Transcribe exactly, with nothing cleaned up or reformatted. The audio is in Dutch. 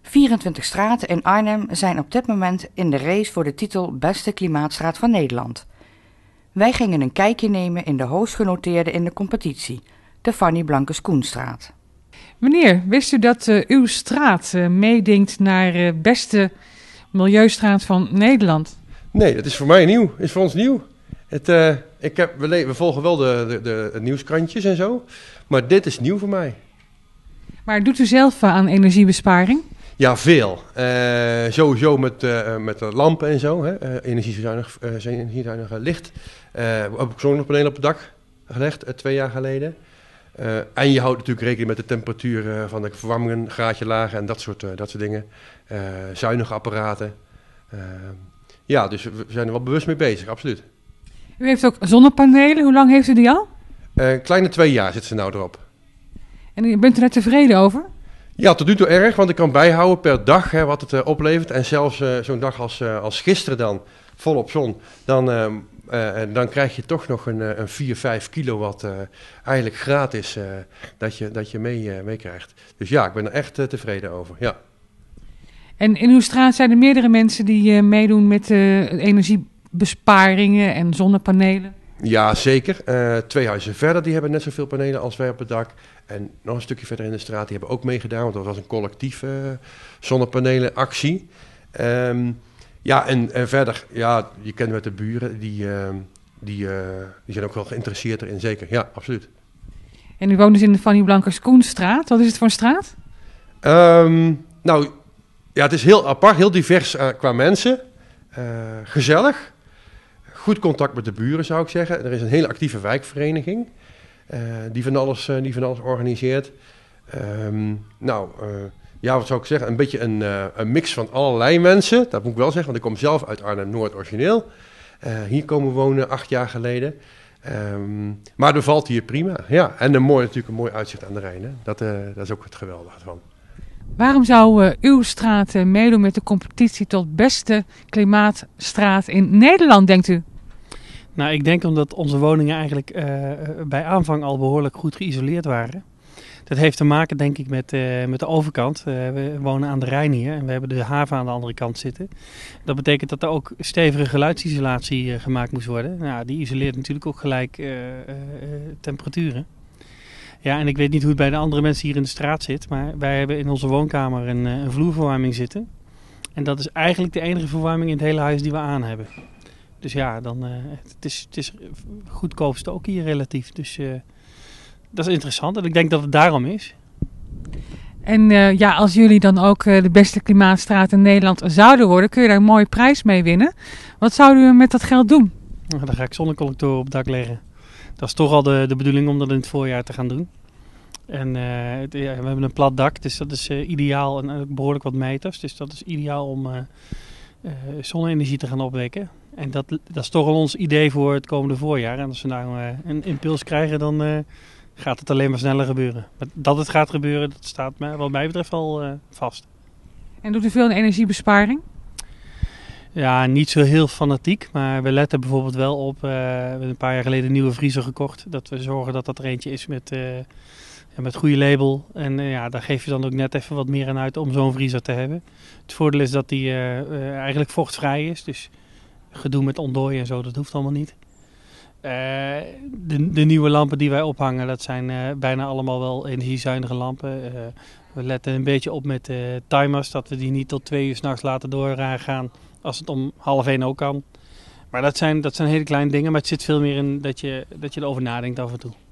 vierentwintig straten in Arnhem zijn op dit moment in de race voor de titel Beste Klimaatstraat van Nederland. Wij gingen een kijkje nemen in de hoogstgenoteerde in de competitie, de Fanny Blankers-Koenstraat. Meneer, wist u dat uh, uw straat uh, meedingt naar uh, Beste Milieustraat van Nederland? Nee, dat is voor mij nieuw. is voor ons nieuw. Het, uh, ik heb, we, le- we volgen wel de, de, de, de nieuwskrantjes en zo, maar dit is nieuw voor mij. Maar doet u zelf uh, aan energiebesparing? Ja, veel. Uh, sowieso met, uh, met de lampen en zo, hè. Uh, energiezuinig, uh, energiezuinig licht. Uh, we hebben ook zonnepanelen op het dak gelegd, uh, twee jaar geleden. Uh, en je houdt natuurlijk rekening met de temperatuur uh, van de verwarming, een graadje lager en dat soort, uh, dat soort dingen. Uh, zuinige apparaten. Uh, ja, dus we zijn er wel bewust mee bezig, absoluut. U heeft ook zonnepanelen. Hoe lang heeft u die al? Uh, kleine twee jaar zitten ze nou erop. En bent u er tevreden over? Ja, tot nu toe erg, want ik kan bijhouden per dag hè, wat het uh, oplevert. En zelfs uh, zo'n dag als, uh, als gisteren dan, volop zon, dan, uh, uh, dan krijg je toch nog een, uh, een vier, vijf kilo wat uh, eigenlijk gratis uh, dat je, dat je mee, uh, meekrijgt. Dus ja, ik ben er echt uh, tevreden over, ja. En in uw straat zijn er meerdere mensen die uh, meedoen met uh, energiebesparingen en zonnepanelen? Ja, zeker. Uh, twee huizen verder, die hebben net zoveel panelen als wij op het dak. En nog een stukje verder in de straat, die hebben ook meegedaan, want dat was een collectieve uh, zonnepanelenactie. Um, ja, en, en verder, ja, je kent met de buren, die, uh, die, uh, die zijn ook wel geïnteresseerd erin, zeker. Ja, absoluut. En u woont dus in de Fanny Blankers-Koenstraat. Wat is het voor een straat? Um, nou, ja, het is heel apart, heel divers uh, qua mensen. Uh, gezellig. Goed contact met de buren, zou ik zeggen. Er is een hele actieve wijkvereniging uh, die, van alles, uh, die van alles organiseert. Um, nou, uh, ja, wat zou ik zeggen? Een beetje een, uh, een mix van allerlei mensen. Dat moet ik wel zeggen, want ik kom zelf uit Arnhem-Noord origineel. Uh, hier komen wonen acht jaar geleden. Um, maar er valt hier prima. Ja, en een mooi, natuurlijk een mooi uitzicht aan de Rijn. Hè? Dat, uh, dat is ook het geweldige van. Waarom zou uh, uw straat uh, meedoen met de competitie tot beste klimaatstraat in Nederland, denkt u? Nou, ik denk omdat onze woningen eigenlijk uh, bij aanvang al behoorlijk goed geïsoleerd waren. Dat heeft te maken, denk ik, met, uh, met de overkant. Uh, we wonen aan de Rijn hier en we hebben de haven aan de andere kant zitten. Dat betekent dat er ook stevige geluidsisolatie uh, gemaakt moest worden. Nou, die isoleert natuurlijk ook gelijk uh, uh, temperaturen. Ja, en ik weet niet hoe het bij de andere mensen hier in de straat zit, maar wij hebben in onze woonkamer een, een vloerverwarming zitten. En dat is eigenlijk de enige verwarming in het hele huis die we aan hebben. Dus ja, dan, uh, het, is, het is goedkoopste ook hier relatief. Dus uh, dat is interessant en ik denk dat het daarom is. En uh, ja, als jullie dan ook uh, de beste klimaatstraat in Nederland zouden worden, kun je daar een mooie prijs mee winnen. Wat zouden we met dat geld doen? Nou, dan ga ik zonnecollectoren op het dak leggen. Dat is toch al de, de bedoeling om dat in het voorjaar te gaan doen. En uh, het, ja, we hebben een plat dak, dus dat is uh, ideaal en uh, behoorlijk wat meters. Dus dat is ideaal om uh, uh, zonne-energie te gaan opwekken. En dat, dat is toch al ons idee voor het komende voorjaar. En als we nou uh, een impuls krijgen, dan uh, gaat het alleen maar sneller gebeuren. Maar dat het gaat gebeuren, dat staat mij, wat mij betreft al uh, vast. En doet u veel aan energiebesparing? Ja, niet zo heel fanatiek, maar we letten bijvoorbeeld wel op, uh, we hebben een paar jaar geleden een nieuwe vriezer gekocht. Dat we zorgen dat dat er eentje is met, uh, ja, met goede label. En uh, ja, daar geef je dan ook net even wat meer aan uit om zo'n vriezer te hebben. Het voordeel is dat die uh, uh, eigenlijk vochtvrij is, dus gedoe met ontdooien en zo, dat hoeft allemaal niet. Uh, de, de nieuwe lampen die wij ophangen, dat zijn uh, bijna allemaal wel energiezuinige lampen. Uh, we letten een beetje op met uh, timers, dat we die niet tot twee uur 's nachts laten doorgaan. Als het om half één ook kan. Maar dat zijn, dat zijn hele kleine dingen. Maar het zit veel meer in dat je, dat je erover nadenkt af en toe.